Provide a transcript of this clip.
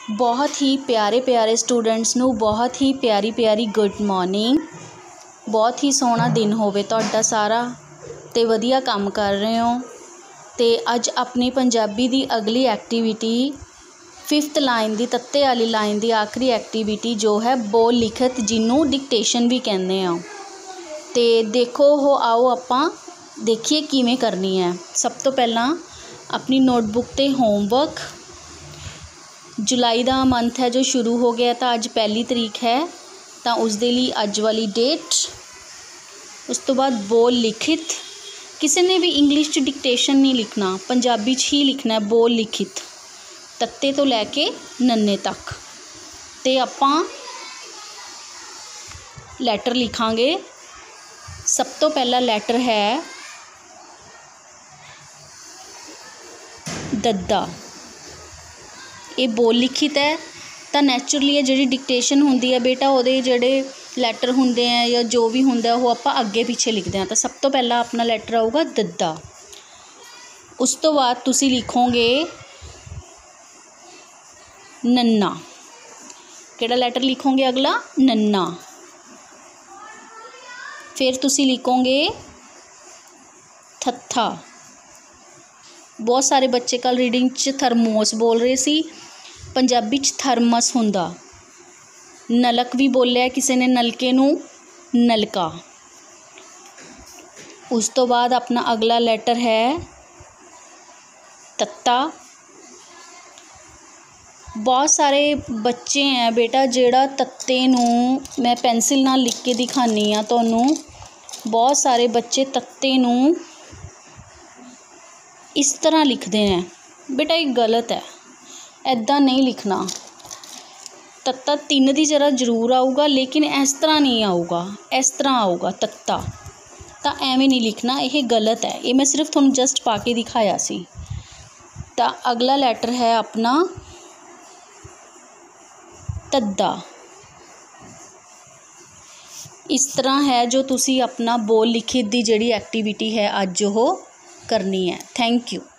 बहुत ही प्यारे प्यारे स्टूडेंट्स नूं बहुत ही प्यारी प्यारी गुड मॉर्निंग। बहुत ही सोहना दिन होवे तुहाडा सारा ते वधिया काम कर रहे हो। ते अज अपनी पंजाबी दी अगली एक्टिविटी 5th लाइन दी तत्ते वाली लाइन दी आखिरी एक्टिविटी जो है बोल लिखत जिन्हों डिक्टेशन भी कहते हैं। ते देखो हो आओ आपां देखिए किवें करनी है। सब तो पहला अपनी नोटबुक ते होमवर्क जुलाई का मंथ है जो शुरू हो गया तो अज 1 तरीक है तो उस दे लई अज वाली डेट। उस तो बाद बोल लिखित किसी ने भी इंग्लिश च डिक्टेशन नहीं लिखना, पंजाबी च ही लिखना है। बोल लिखित तत्ते तो लैके नन्ने तक। ते आपां लैटर लिखांगे। सब तो पहला लैटर है दद्दा। ये बोल लिखित है तो नैचुरली है जी डिक्टेशन होंदी है बेटा वो जोड़े लैटर होंदे हैं या जो भी होंदा वो आप अगे पीछे लिखते हैं। तो सब तो पहला अपना लैटर आऊगा दद्दा। उस तो बाद तुसी लिखोगे नन्ना। केड़ा लैटर लिखोगे अगला नन्ना। फिर तुसी लिखोगे थत्था। बहुत सारे बच्चे कल रीडिंग च थर्मोस बोल रहे सी, पंजाबी च थर्मस हुंदा। नलक भी बोलिया किसी ने नलके नूं नलका। उस तो बाद अपना अगला लैटर है तत्ता। बहुत सारे बच्चे हैं बेटा जेड़ा तत्ते नूं मैं पेंसिल नाल लिख के दिखानी आ तुहानूं। बहुत सारे बच्चे तत्ते नूं इस तरह लिखते हैं बेटा, ये गलत है, ऐदा नहीं लिखना। तत्ता 3 की जगह जरूर आऊगा लेकिन इस तरह नहीं आऊगा, इस तरह आऊगा तत्ता। तो एवें नहीं लिखना, यह गलत है। ये मैं सिर्फ तुहानूं जस्ट पा के दिखाया सी। तो अगला लैटर है अपना तद्दा। इस तरह है जो तुसी अपना बोल लिखित दी जिहड़ी एक्टिविटी है अज वो करनी है। Thank you.